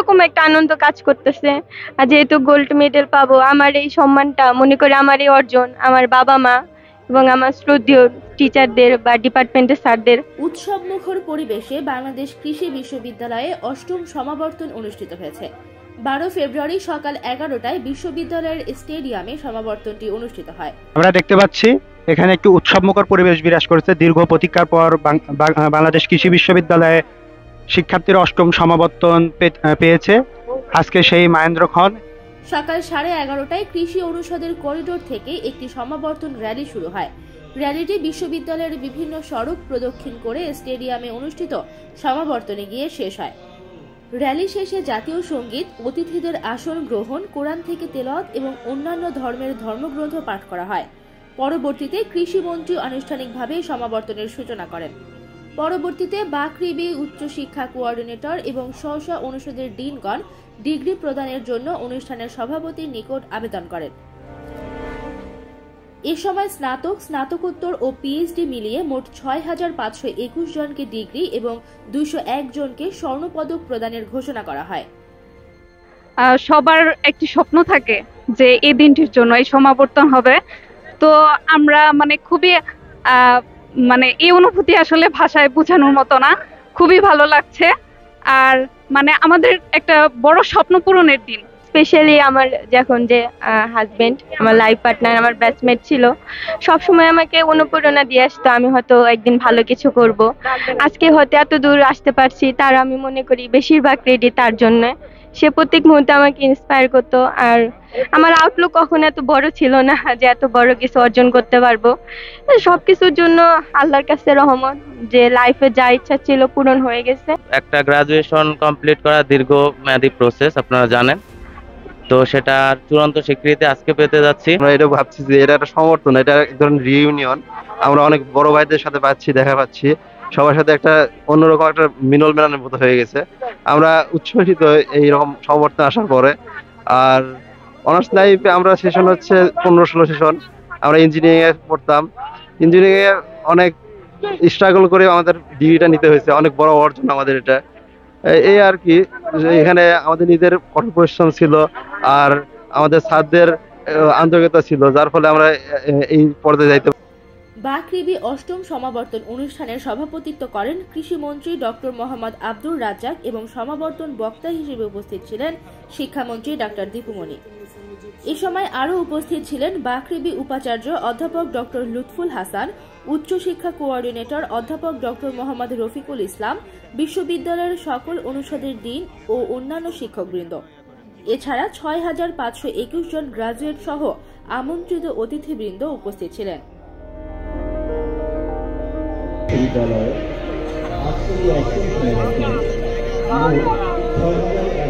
অন্যরকম একটা আনন্দ কাজ করতেছে। আর যেহেতু গোল্ড মেডেল পাবো, আমার এই সম্মানটা মনে করে আমার এই অর্জন আমার বাবা মা এবং আমার শ্রদ্ধেয় টিচারদের বা ডিপার্টমেন্টের স্যারদের। উৎসব মুখর পরিবেশে বাংলাদেশ কৃষি বিশ্ববিদ্যালয়ে অষ্টম সমাবর্তন অনুষ্ঠিত হয়েছে। 12 ফেব্রুয়ারি সকাল 11টায় বিশ্ববিদ্যালয়ের স্টেডিয়ামে সমাবর্তনটি অনুষ্ঠিত হয়। আমরা দেখতে পাচ্ছি এখানে একটি উৎসবমুখর পরিবেশ বিরাজ করেছে। দীর্ঘ প্রতীক্ষার পর বাংলাদেশ কৃষি বিশ্ববিদ্যালয়ে শিক্ষার্থীরা অষ্টম সমাবর্তন পেয়েছে। আজকে সেই মাহেন্দ্রক্ষণ। সকাল 11:30টায় কৃষি অনুষদের করিডোর থেকে একটি সমাবর্তন র্যালি শুরু হয়। র্যালিটি বিশ্ববিদ্যালয়ের বিভিন্ন সড়ক প্রদক্ষিণ করে স্টেডিয়ামে অনুষ্ঠিত সমাবর্তনে গিয়ে শেষ হয়। র্যালি শেষে জাতীয় সঙ্গীত, অতিথিদের আসন গ্রহণ, কোরআন থেকে তেলাওয়াত এবং অন্যান্য ধর্মের ধর্মগ্রন্থ পাঠ করা হয়। পরবর্তীতে কৃষিমন্ত্রী আনুষ্ঠানিকভাবে সমাবর্তনের সূচনা করেন। পরবর্তীতে বাকৃবি উচ্চশিক্ষা কোঅর্ডিনেটর এবং স্ব অনুষদের ডিনগণ ডিগ্রি প্রদানের জন্য অনুষ্ঠানের সভাপতির নিকট আবেদন করেন। এ সময় স্নাতক, স্নাতকোত্তর ও পিএইচডি মিলিয়ে মোট 6,521 জনকে ডিগ্রি এবং 201 জনকে স্বর্ণপদক প্রদানের ঘোষণা করা হয়। সবার একটি স্বপ্ন থাকে যে এই দিনটির জন্য এই সমাবর্তন হবে। তো আমরা খুবই এই অনুভূতি আসলে ভাষায় বোঝানোর মতো না। খুবই ভালো লাগছে। আর আমাদের একটা বড় স্বপ্ন পূরণের দিন। স্পেশালি আমার যখন যে হাজবেন্ড, আমার লাইফ পার্টনার, আমার ব্যাচমেট ছিল, সবসময় আমাকে অনুপ্রেরণা দিয়ে আসতো আমি হয়তো একদিন ভালো কিছু করব। আজকে হয়তো এত দূর আসতে পারছি, তার আমি মনে করি বেশিরভাগ ক্রেডিট তার জন্য। সে প্রত্যেক মুহূর্তে আমাকে ইন্সপায়ার করতো। আর আমার আউটলুক কখনো এত বড় ছিল না যে এত বড় কিছু অর্জন করতে পারবো। সবকিছুর জন্য আল্লাহর কাছে রহমত যে লাইফে যা ইচ্ছা ছিল পূরণ হয়ে গেছে। একটা গ্রাজুয়েশন কমপ্লিট করা দীর্ঘমেয়াদী প্রসেস, আপনারা জানেন। তো সেটা চূড়ান্ত স্বীকৃতি আজকে পেতে যাচ্ছি। আমরা এটা ভাবছি যে এটা একটা সমর্থন, এটা এক ধরনের রিইউনিয়ন। আমরা অনেক বড় ভাইদের সাথে দেখা পাচ্ছি, সবার সাথে একটা অন্যরকম একটা মিলন মেলানের মতো হয়ে গেছে। আমরা উচ্ছ্বসিত এইরকম সমর্থন আসার পরে। আর অনার্স লাইফে আমরা সেশন হচ্ছে 15-16 সেশন। আমরা ইঞ্জিনিয়ারিং এ পড়তাম। ইঞ্জিনিয়ারিং এ অনেক স্ট্রাগল করে আমাদের ডিগ্রিটা নিতে হয়েছে। অনেক বড় অর্জন আমাদের এটা। এই আর কি, এখানে আমাদের নিজের কঠোর পরিশ্রম ছিল আর আমাদের স্যারদের আন্তরিকতা ছিল, যার ফলে আমরা এই পর্যায়ে যাইতে। বাকৃবি অষ্টম সমাবর্তন অনুষ্ঠানের সভাপতিত্ব করেন কৃষিমন্ত্রী ডক্টর মোহাম্মদ আব্দুর রাজ্জাক এবং সমাবর্তন বক্তা হিসেবে উপস্থিত ছিলেন শিক্ষামন্ত্রী ডাক্তার দীপুমণি। এ সময় আরও উপস্থিত ছিলেন বাকৃবি উপাচার্য অধ্যাপক ডক্টর লুৎফুল হাসান, উচ্চশিক্ষা কোঅর্ডিনেটর অধ্যাপক ডক্টর মোহাম্মদ রফিকুল ইসলাম, বিশ্ববিদ্যালয়ের সকল অনুষদের ডিন ও অন্যান্য শিক্ষকবৃন্দ। এছাড়া 6,521 জন গ্রাজুয়েট সহ আমন্ত্রিত অতিথিবৃন্দ উপস্থিত ছিলেন। বিদ্যালয়ে